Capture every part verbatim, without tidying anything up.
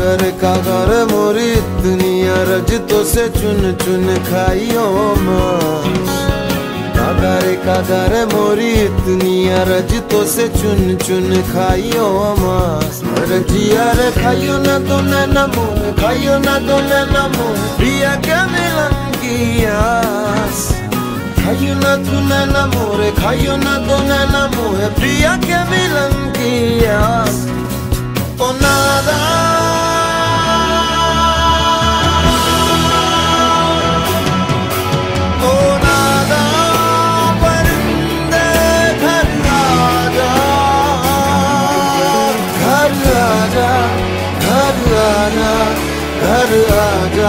कागर कागर मोरी दुनिया रज तो से चुन चुन खाइयो मास। कागर कागर मोरी दुनिया रज तो से चुन चुन खाइयो मास। रजिया रे खाइयो ना तो नैना मोर, खाइयो ना तो नैना मोर, प्रिया क्या मिलन की आस। खाइयो ना तू नैना मोर, खाइयो ना तो नैना मोर, प्रिया क्या मिलन की आस। ओ नादा ओ नादा परिंदे घर आजा, घर आजा, घर आजा, घर आजा।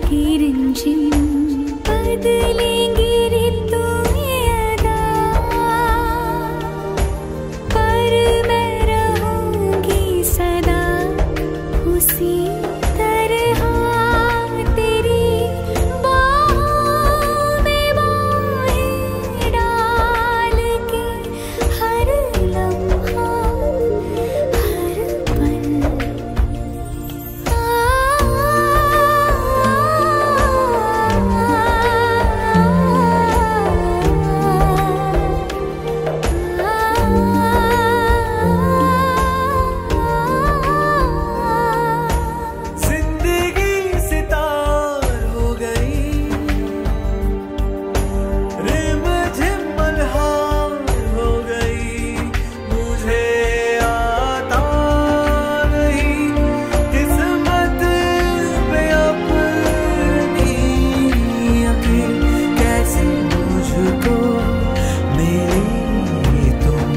ही रिमझिम बदलेंगी ऋतुएं अदा, पर मैं रहूंगी सदा उसी तरह तेरी बाहों में बाहें डाल के, हर लम्हा हर पल जिंदगी सितार हो गई, रिमझिम मल्हार हो गई, मुझे आता नहीं किस्मत पे अपनी यकीन, कैसे मुझको मिली तुम।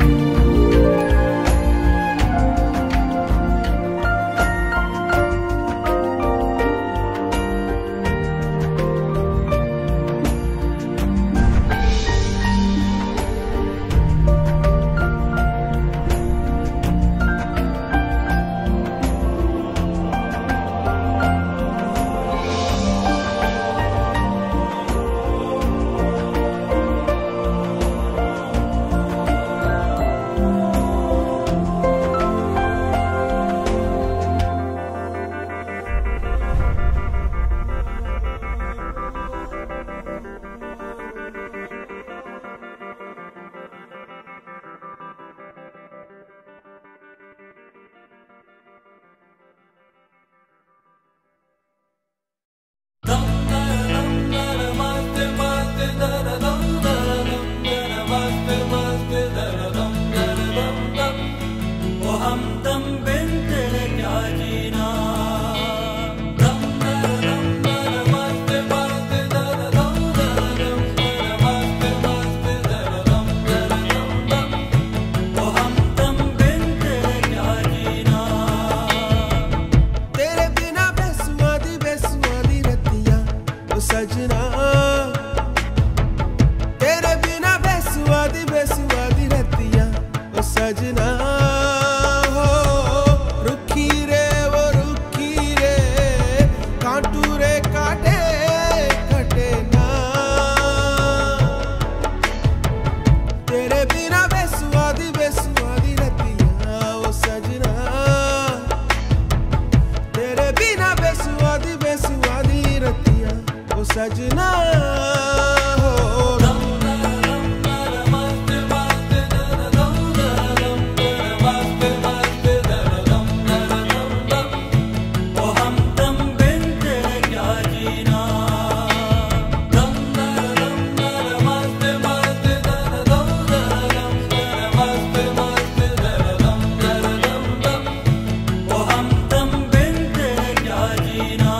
ओ हमदम बिन तेरे क्या जीना, ओ हमदम बिन तेरे क्या जीना। तेरे बिना बेसुआदी बेसुआदी रतियां ओ सजना, तेरे बिना बेसुआदी बेसुआदी रतियां ओ सजना, हो रुखी रे वो रुखी रे कांटू रे काटे कटे ना, तेरे बिना बेसुआदी बेसुआदी रतियां ओ सजना, तेरे बिना बेसुआदी बेसुआदी रतियां ओ सजना, हो ओ हमदम बिन तेरे क्या जीना। ओ हमदम बिन तेरे क्या जीना।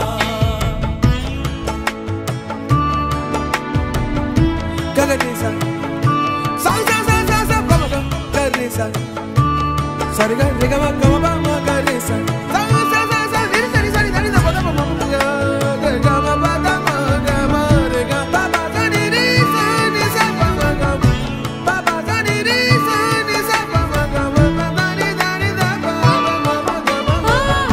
गगने सा सा सा सा सा सा गम गम गगने सा सरे ग रे ग म ग म ब म गगने सा सा सा सा सा रे रे रे रे रे द ब द ब म ग ग ग म ब द म ग म रे ग ब ब द नि रे सा नि सा ब म ग म ब ब द नि रे सा नि सा ब म ग म ब द नि द नि द ब म म म ग म म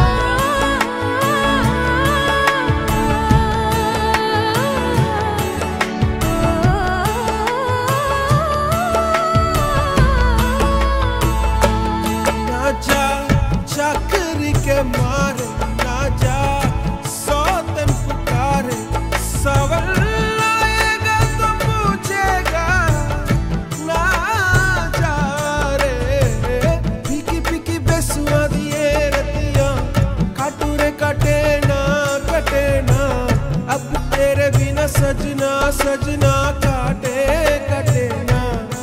ना जा चाकरी के मारे, ना जा सौ दिन पुकारे, सवाल आएगा तो पूछेगा ना जा रे, फीकी फीकी बेसुआदी ये रतियां काटू रे कटे ना कटे ना, अब तेरे बिना सजना सजना काटे कटे ना,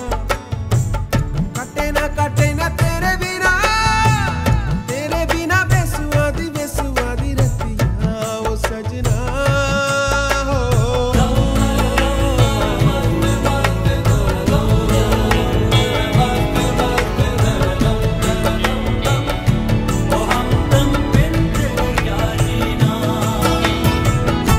कटे ना कटे ना तेरे बिना, तेरे बिना बेसुआदी बेसुआदी रतियां ओ सजना, हो ओ हमदम बिन तेरे क्या जीना।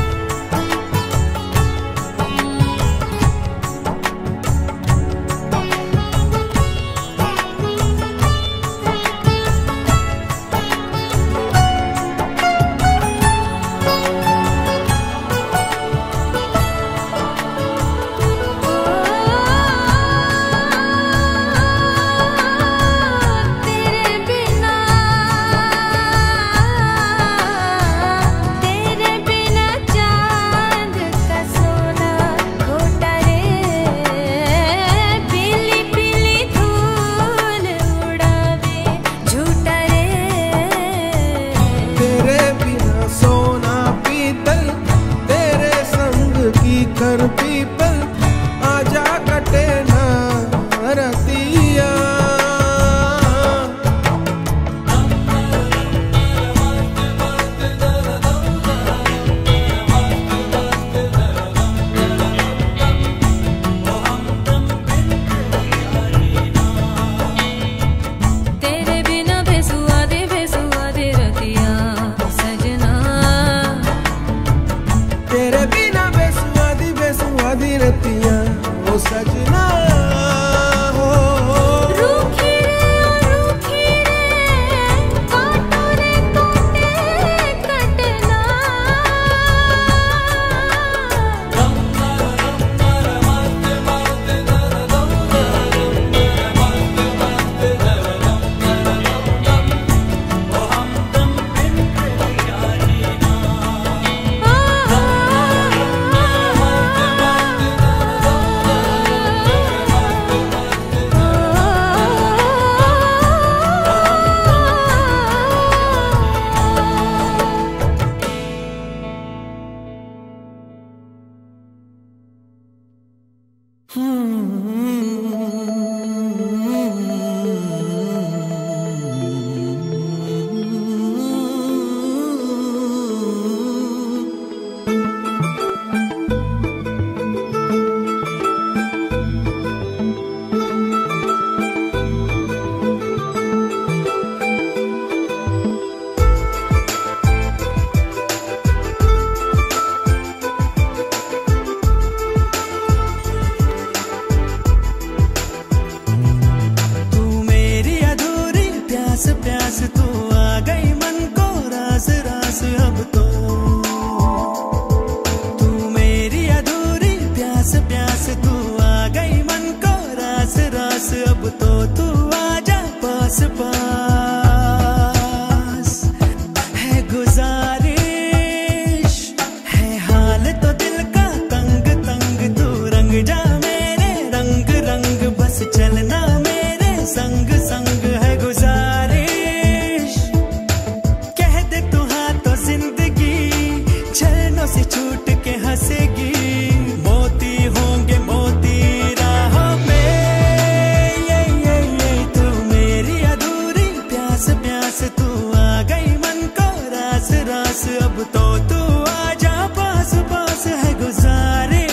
प्यास तू आ गई मन को रास रास अब तो तू मेरी अधूरी प्यास प्यास तू आ गई मन को रास रास अब तो तू आजा पास पास है गुजारिश है हाल तो दिल का तंग तंग तू रंग जा मेरे रंग रंग बस चलना मेरे संग संग है गुजारिश कह दे तू हाँ तो जिंदगी छलनों से छूट के हंसेगी मोती होंगे मोती राहों में ये ये ये तू मेरी अधूरी प्यास प्यास तू आ गई मन को रास रास अब तो तू आजा पास पास है गुजारिश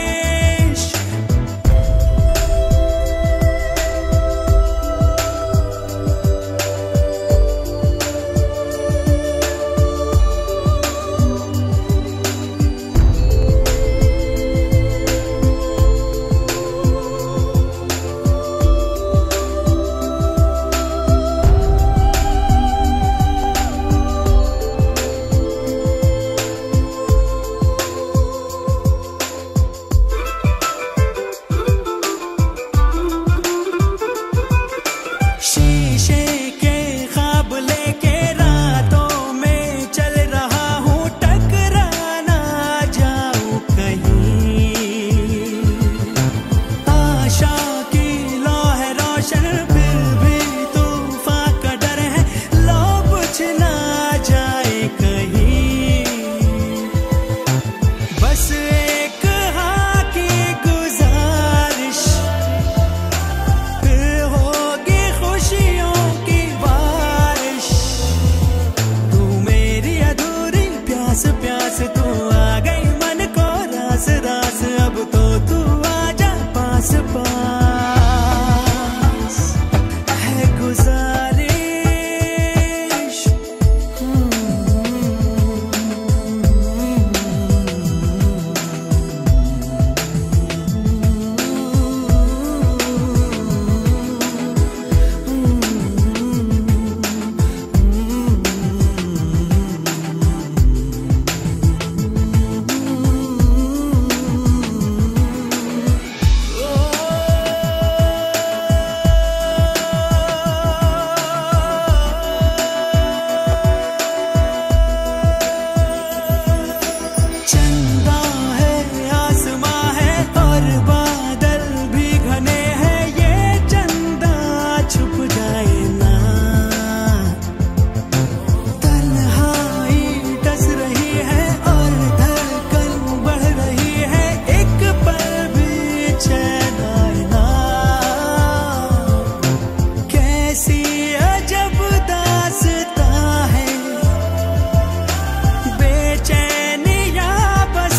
प्यास तू आ गई मन को रास रास अब तो तू आजा पास पास है गुजारिश बस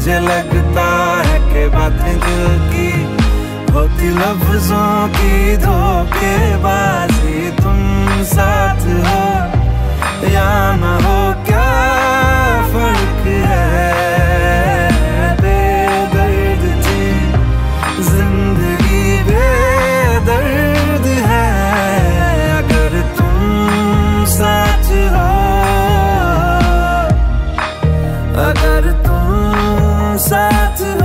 मुझे लगता है कि बातें दिल की होती लफ्जों की धोखेबाजी। तुम साथ हो या ना हो क्या फर्क है, बेदर्द थी जिंदगी बेदर्द है। अगर तुम साथ हो, अगर तुम साथ हो।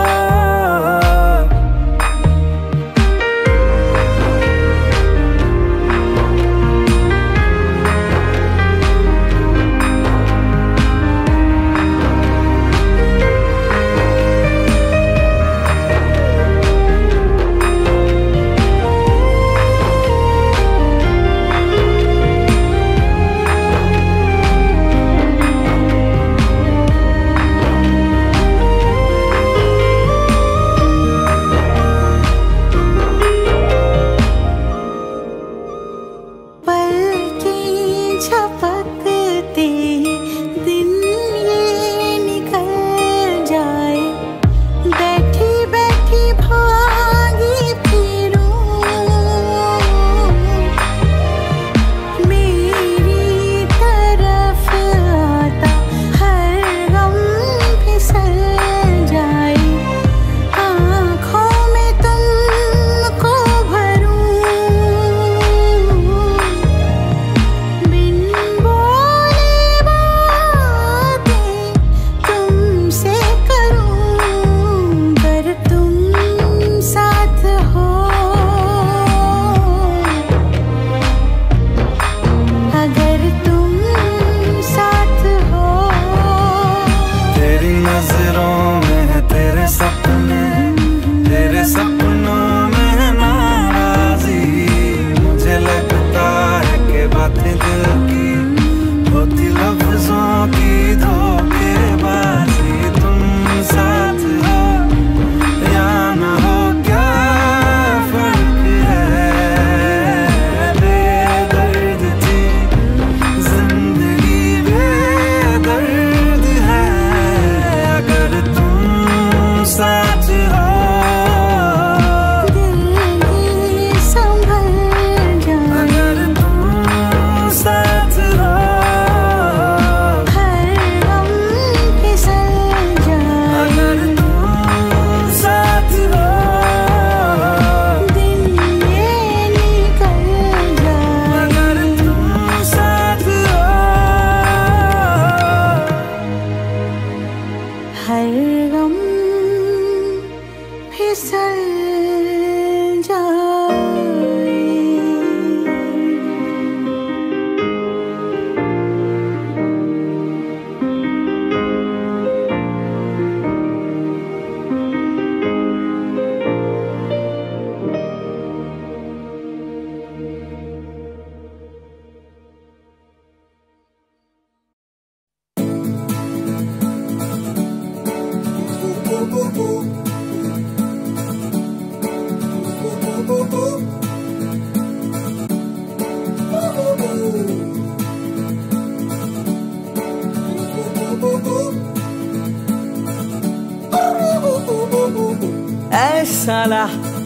साला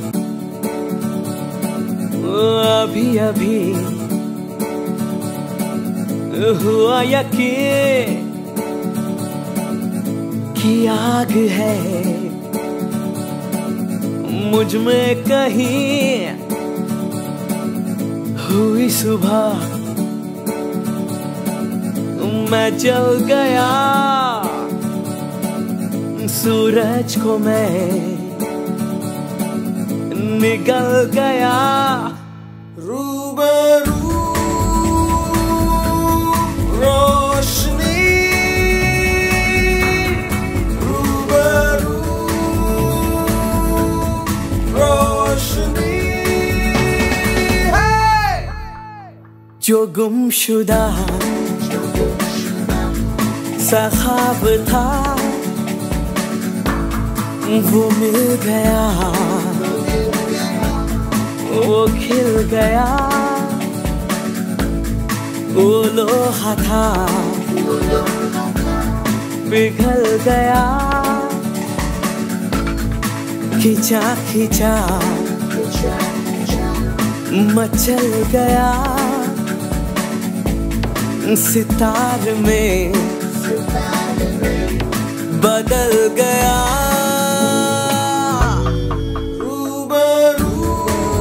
अभी अभी हुआ यकीन कि आग है मुझ में कहीं। हुई सुबह मैं जल गया, सूरज को मैं निकल गया। रूबरू रोशनी, रूबरू रोशनी है। जो गुमशुदा सा ख्वाब था वो मिल गया, वो खिल गया। वो लोहा था पिघल गया। खिंचा खिंचा मचल गया सितार में बदल गया रूबरू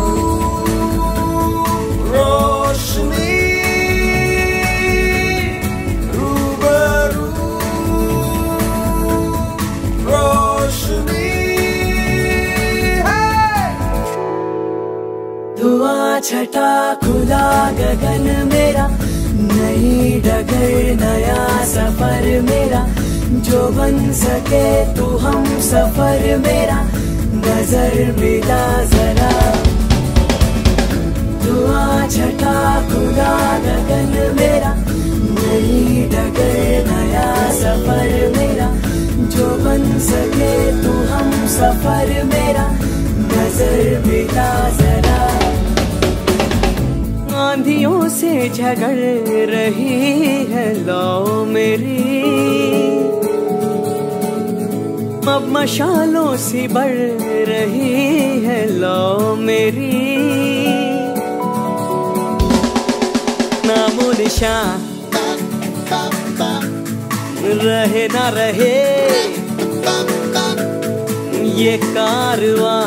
रोशनी रूबरू रोशनी धुआं छटा खुला गगन मेरा नई डगर नया सफर मेरा जो बन सके तू हम सफर मेरा नजर मिला जरा धुआं छटा खुला गगन मेरा नई डगर नया सफर मेरा जो बन सके तू हम सफर मेरा नजर मिला जरा आंधियों से झगड़ रही है लौ मेरी अब मशालों सी बढ़ रही है लौ मेरी नामो निशान रहे ना रहे ये कारवां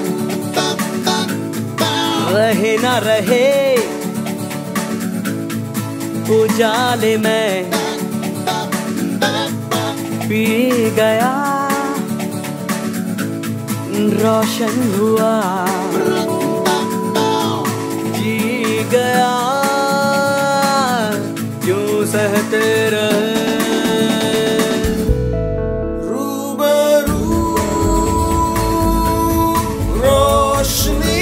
रहे ना रहे उजाले में पी गया रोशन हुआ जी गया क्यों सहते रहे रूबरू रोशनी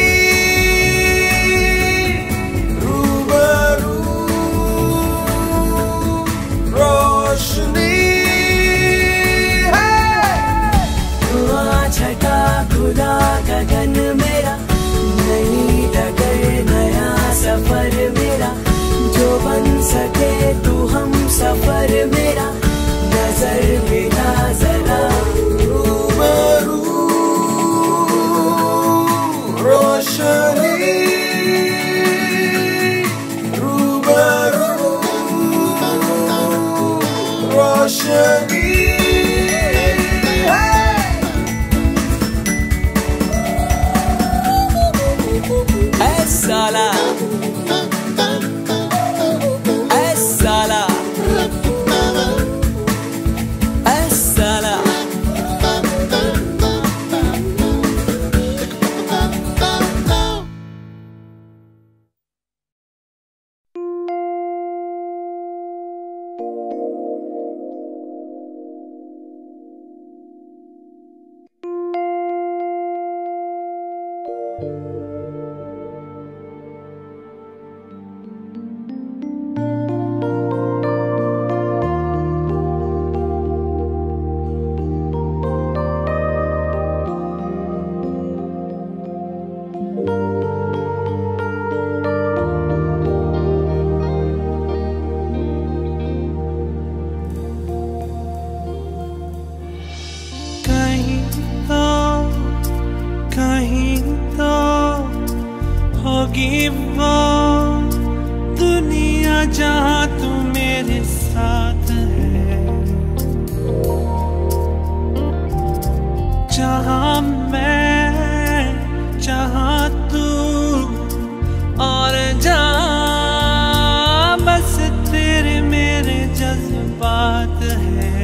रूबरू रोशनी धुआं छटा खुला गगन मेरा नई डगर नया सफर मेरा जो बन सके तू हम सफर मेरा नजर मिला जरा रूबरू रोशनी रूबरू रोशनी ऐ साला ऐ साला ऐ साला होगी वो दुनिया जहाँ तू मेरे साथ है, जहाँ मैं जहाँ तू और जहाँ बस तेरे मेरे जज्बात है।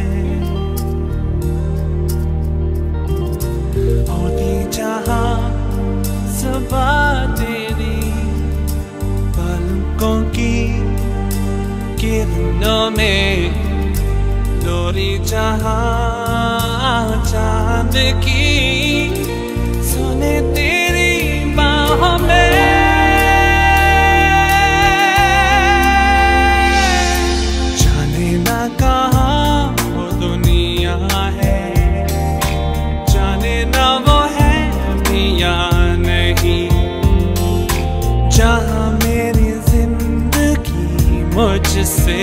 होती जहाँ सबा तेरी पलकों की किरणों में, डोरी जहाँ चांद की सुने तेरी बाहों में। जाने ना कहाँ वो दुनिया है, जाने ना वो है भी या नहीं, जहाँ मेरी जिंदगी मुझसे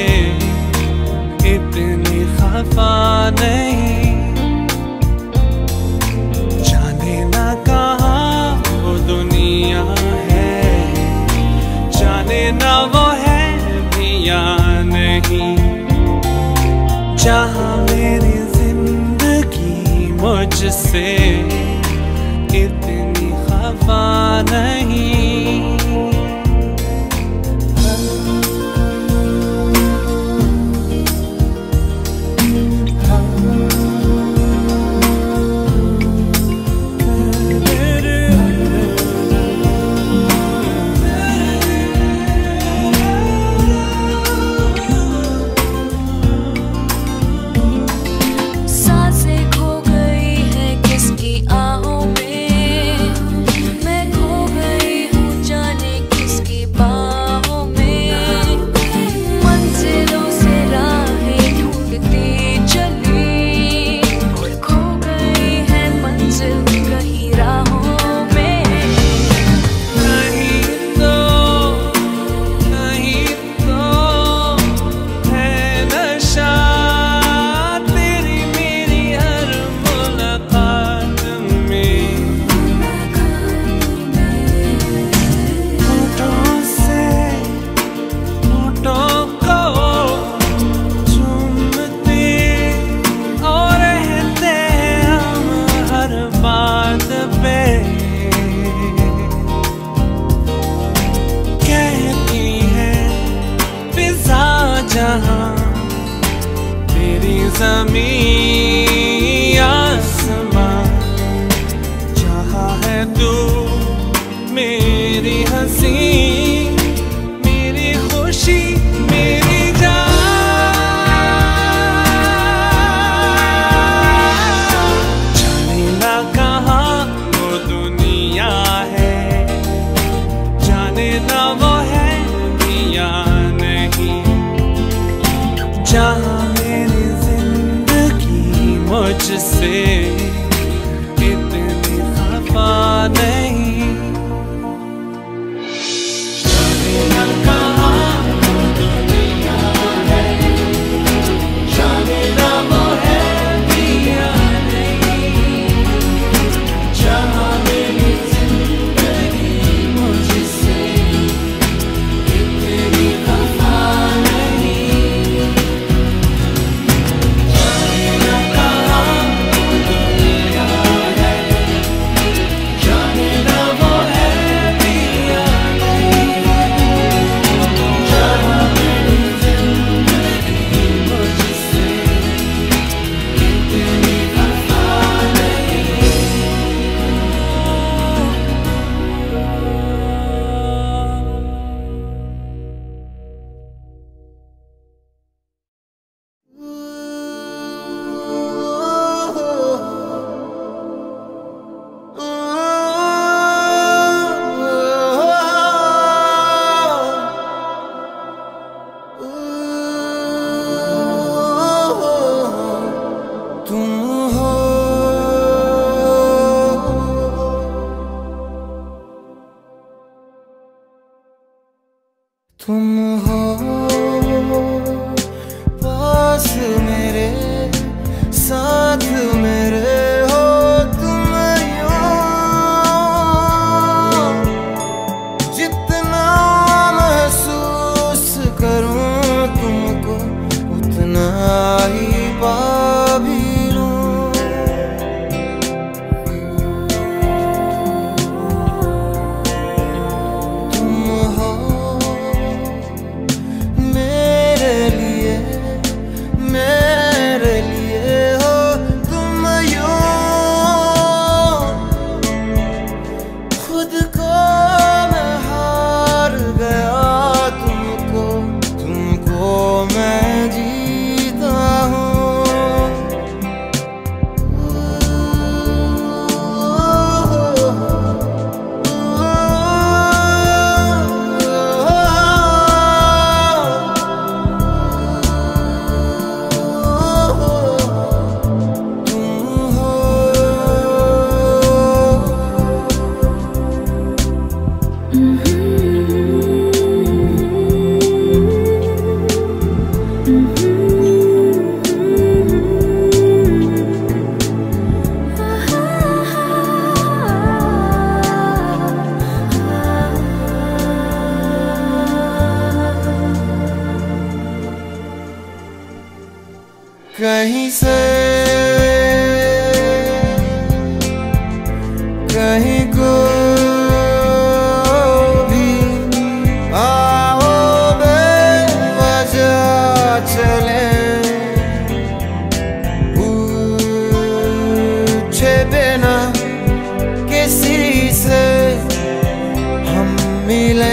इतनी खफा नहीं। जाने ना मुझसे इतनी खफा नहीं। तेरी ज़मीं आसमां जहाँ है तू मेरी हंसी मेरी खुशी मेरी जान। जाने ना कहाँ वो दुनिया है, जाने ना वो है या नहीं, जहाँ मेरी जिंदगी मुझ किसी से हम मिले।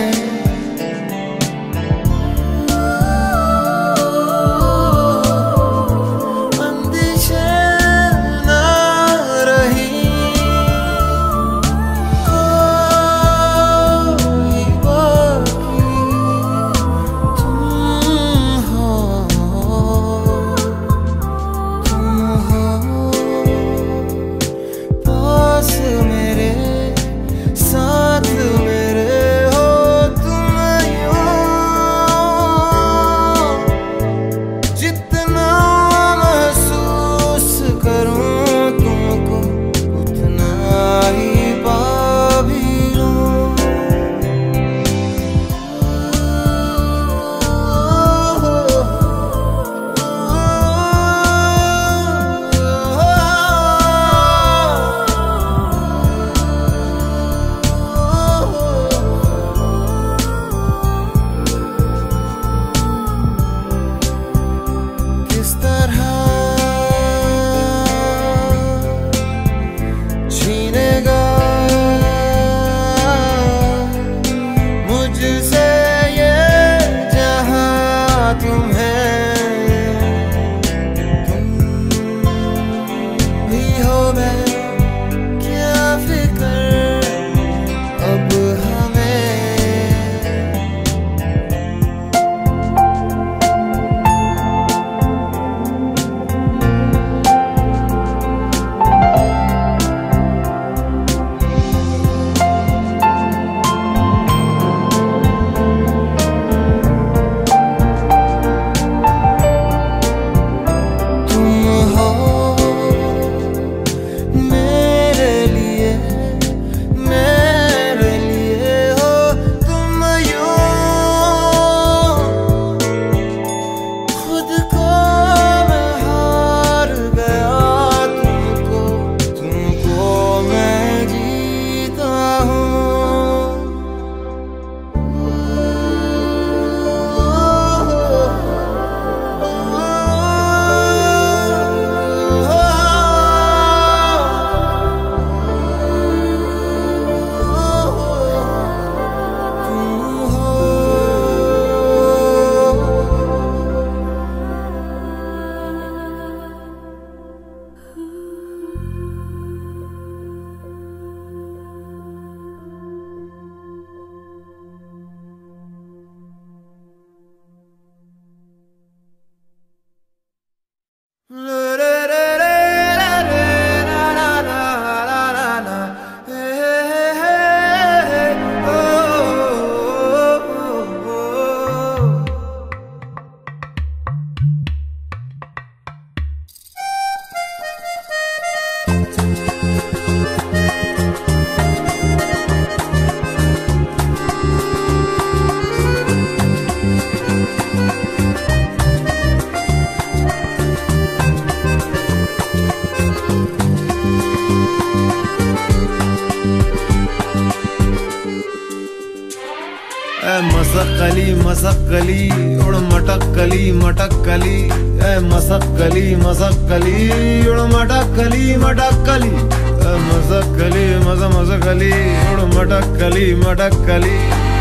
मसक्कली मसक्कली उड़ मटक्कली मटक्कली ए मसक्कली मसक्कली उड़ मटक्कली मटक्कली ए मसक्कली मस मसक्कली उड़ मटक्कली मटक्कली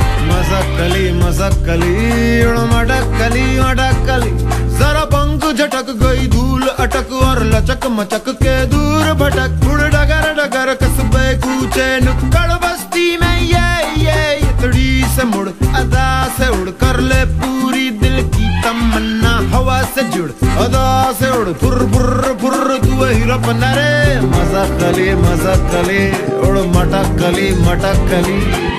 मसक्कली मसक्कली उड़ मटक्कली मटक्कली। जरा पंख झटक गई धूल अटक और लचक मचक के दूर भटक उड़ डगर डगर कस्बे कूचे नुक्कड़ बस्ती में ये ये इतड़ी से मुड़ अदा से उड़ कर ले पूरी दिल की तमन्ना हवा से जुड़ अदा से उड़ फुर फुर फुर तू हीरप नरे मसक्कली मसक्कली उड़ मटक्कली मटक्कली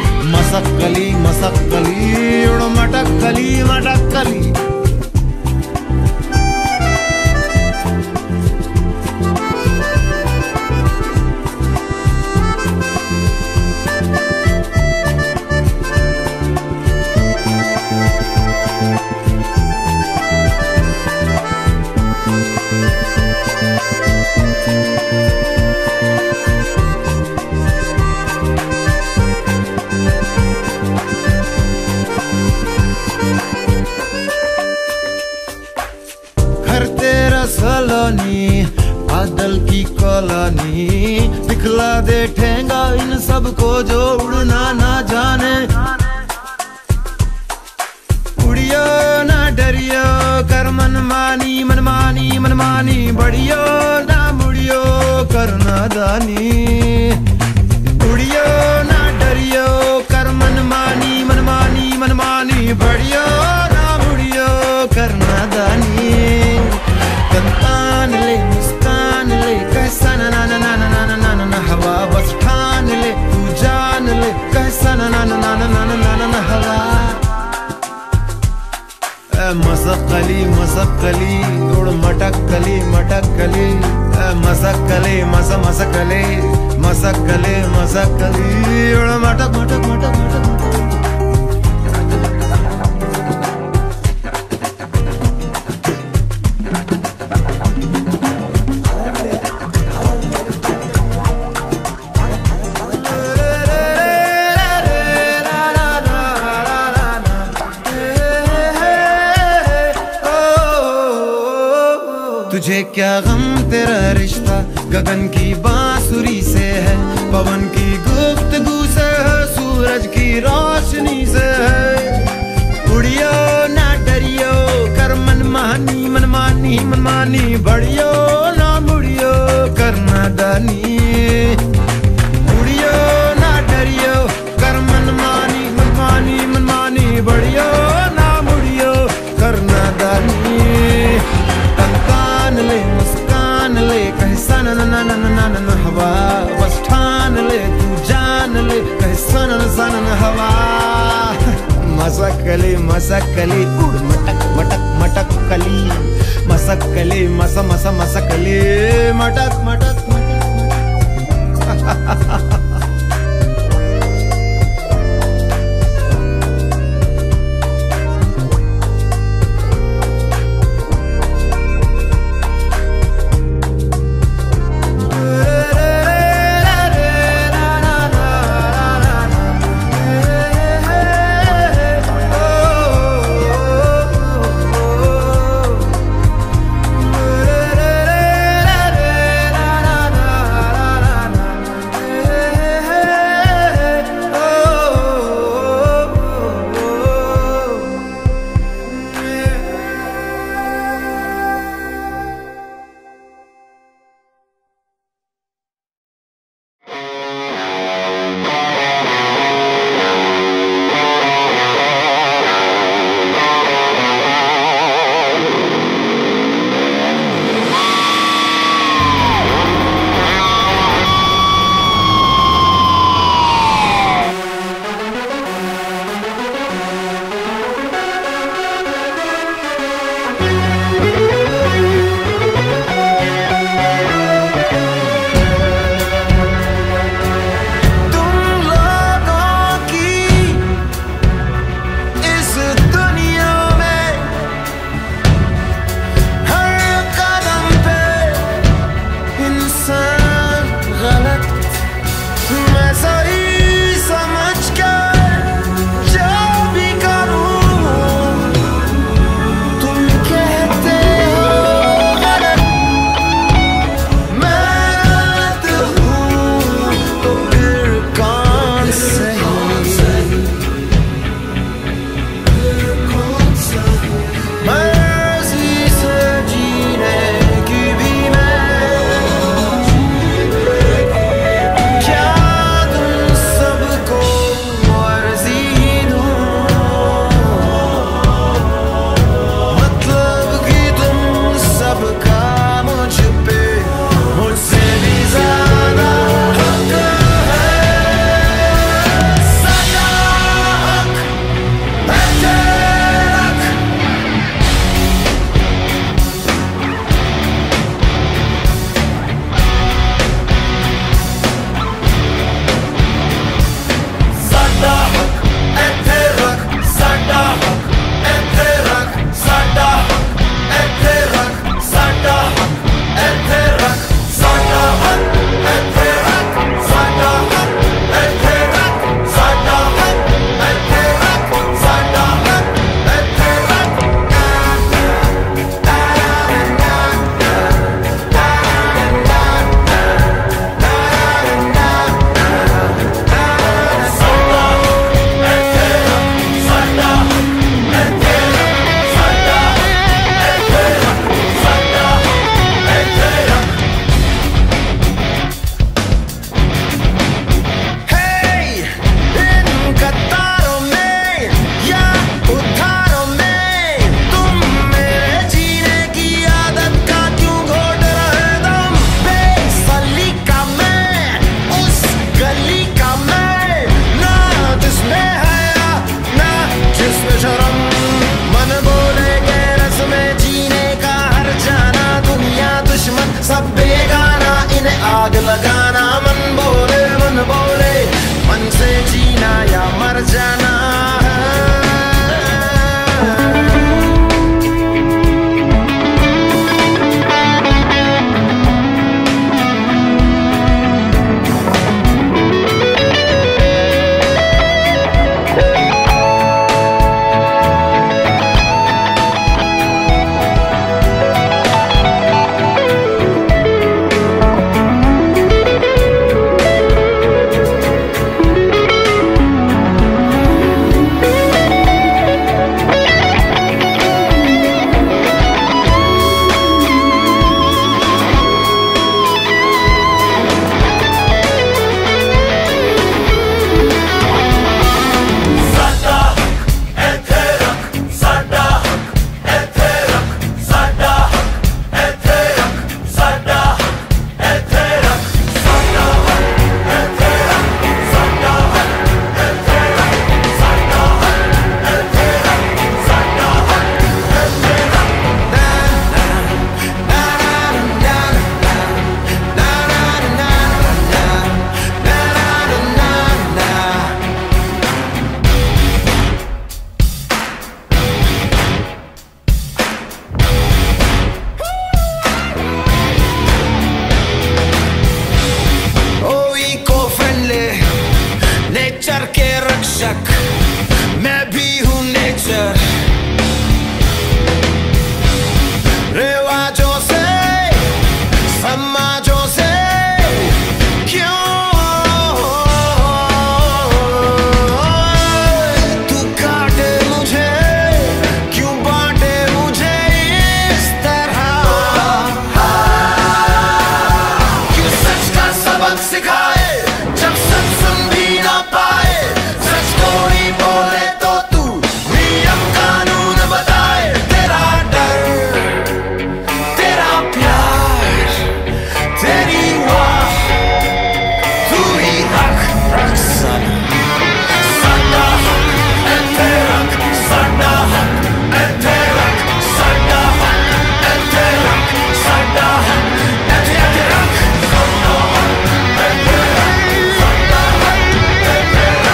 मसक्कली मसक्कली उड़ मटक्कली मटक्कली। बादल की कॉलोनी दिखला दे ठेंगा को जो उड़ना ना जाने। उड़ियो ना डरियो कर मनमानी मनमानी मनमानी, बढ़ियो ना मुड़ियो कर नादानी। उड़ियो ना डरियो कर मनमानी मनमानी मनमानी, बढ़ियो ना मुड़ियो कर नादानी। तन ले मुस्कान ले कैसा ना ना ना ना ना ना ना ना हवा, बस ठान ले तू जान ले कैसा ना ना ना ना ना ना ना ना हवा। मसक्कली मसक्कली उड़ मटक्कली मटक्कली, मसक्कले मस मसक्कले मसक्कले मसक्कली उड़ मटक मटक मटक मटक मटक। तुझे क्या गम तेरा रिश्ता गगन की बांसुरी से है, पवन की गुफ्तगू से है, सूरज की रोशनी से है। उड़ियो ना डरियो कर मनमानी मनमानी मनमानी, बढ़ियो ना मुड़ियो कर नादानी। उड़ियो ना डरियो कर मनमानी मनमानी मनमानी, बढ़ियो ना मुड़ियो कर नादानी। ले मुस्कान ले कैसा ना ना ना ना ना ना हवा, बस ठान ले तू जान ले कैसा ना ना ना हवा। मसक्कली मसक्कली उड़ मटक मटक मटक कली, मसक्कली मस मस मसक्कली मटक मटक मटक। लगाना मन बोले मन बोले मन से जीना या मर जाना मैं भी हूँ नेचर रिवाजों से समाजों से क्यों तू काटे मुझे क्यों बांटे मुझे इस तरह क्यों सच का सबक सिखाए जब सच सुन भी ना पाए कोई बोले तो तू नियम कानून बताए तेरा डर तेरा प्यार तेरी वाह तू ही हक रख साडा हक है तेरा साडा हक है तेरा साडा हक है तेरा साडा हक है तेरा साडा हक है तेरा साडा हक है तेरा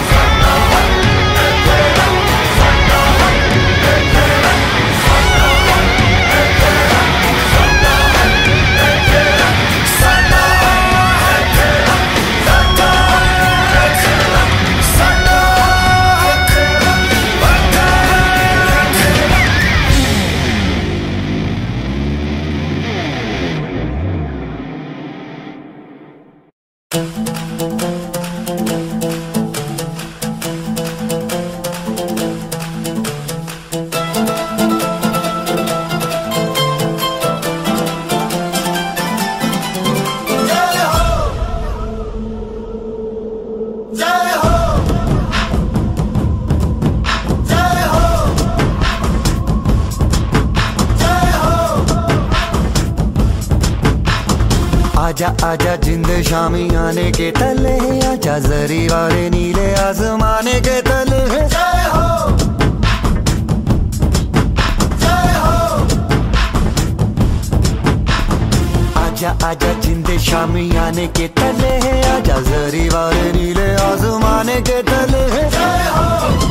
आजा आजा जिंद शामी आने के तले आजा जरी वाले नीले आसमाने के तले जय हो जय हो आजा आजा जिंद शामी आने के तले आजा जरी वाले नीले आसमाने के तले जय हो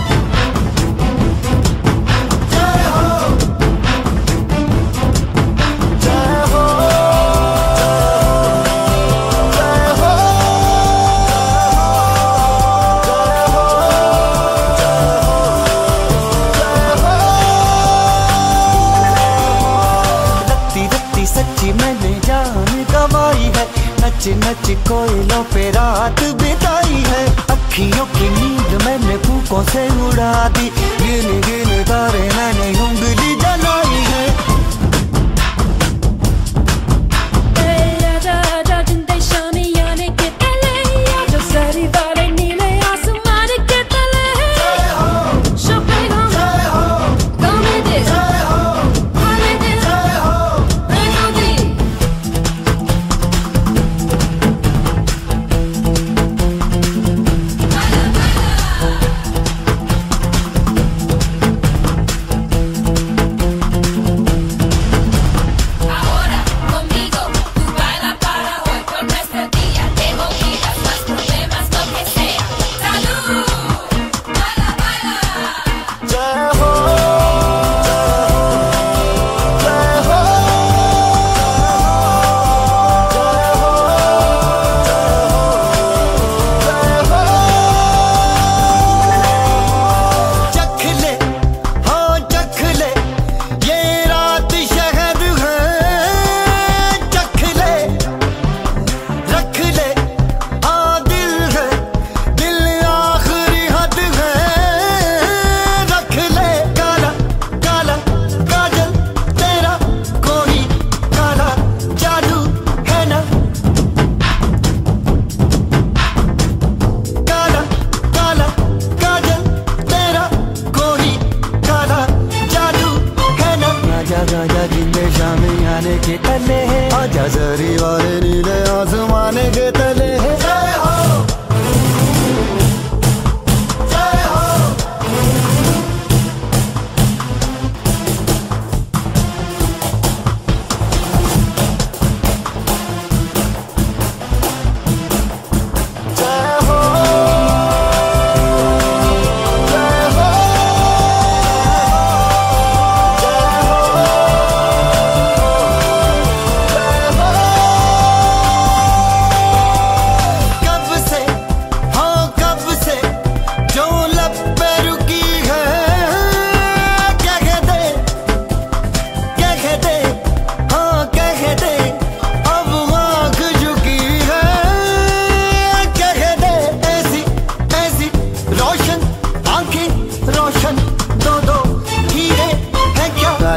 नच नच कोयलों पे रात बिताई है अखियों की नींद मैंने फूकों से उड़ा दी गिन गिन तारे मैंने उंगली जलाई है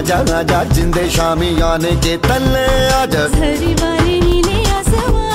आजा आजा जिंदे शामी आने के तल्ले आजा हरी बारी नीले आसमां